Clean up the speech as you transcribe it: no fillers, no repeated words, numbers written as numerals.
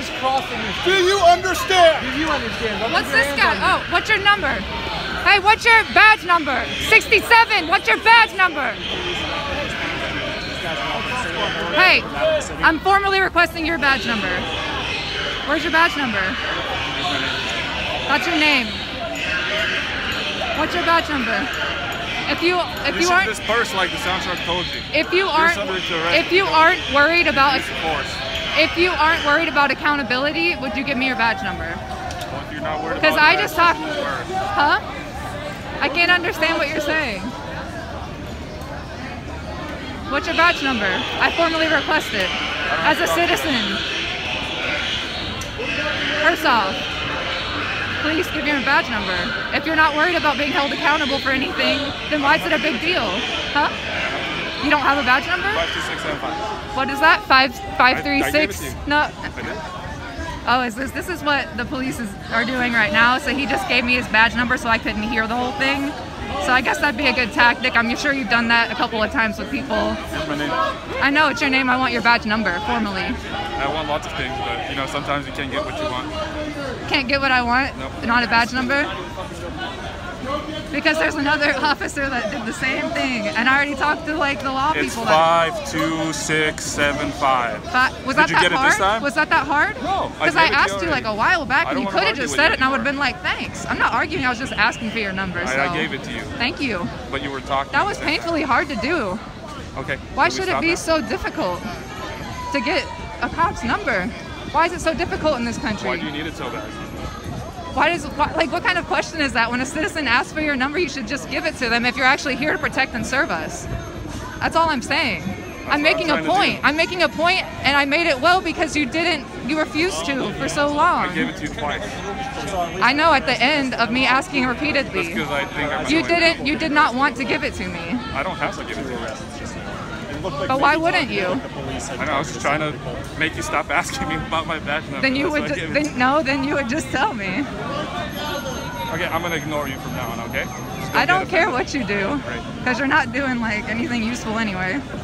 is crossing the Do street. you understand? Do you understand? Don't What's put your this hands guy? on me. Oh, what's your number? Hey, what's your badge number? 67. What's your badge number? Hey, I'm formally requesting your badge number. Where's your badge number? That's your name. What's your badge number? If you aren't disperse like the soundtrack told you. if you aren't worried about accountability, would you give me your badge number? Well, if you're not worried about Because I that, just talked. disperse. Huh? I can't understand what you're saying. What's your badge number? I formally requested as a citizen. Hristov, please give me your badge number. If you're not worried about being held accountable for anything, then why is it a big deal? Huh? You don't have a badge number? 52675. What is that? 536? I gave it to you. No. I did. Oh, this is what the police are doing right now. So he just gave me his badge number so I couldn't hear the whole thing. So I guess that'd be a good tactic. I'm sure you've done that a couple of times with people. Here's my name. I know it's your name. I want your badge number formally. I want lots of things, but you know, sometimes you can't get what you want. Can't get what I want? Nope. Not a badge number? Because there's another officer that did the same thing, and I already talked to like the law It's people. 52675. Was that Did you get it hard? this time? Was that hard? No, Because I I gave it to you asked you like already. a while back, I and don't you wanna could have argue just with said you it, and I would have anymore. been like, thanks. I'm not arguing. I was just asking for your number. So. I gave it to you, Thank you. but you were talking. That at was the same painfully hard to do. time. Okay. Why Can we should it stop be now? so difficult to get a cop's number? Why is it so difficult in this country? Why do you need it so bad? What kind of question is that? When a citizen asks for your number, you should just give it to them if you're actually here to protect and serve us. That's all I'm saying. I'm making a point. I'm making a point, and I made it well because you refused to for so long. I gave it to you twice. I know at the end of me asking repeatedly. That's because I think I'm You did not want to give it to me. I don't have to give it to you. But why wouldn't you? I know, I was just trying to make you stop asking me about my badge number. Then you That's would why I gave it to then you would just tell me. you. Okay, I'm gonna ignore you from now on, okay? Just go I get don't it. care what you do, Right. because you're not doing like anything useful anyway.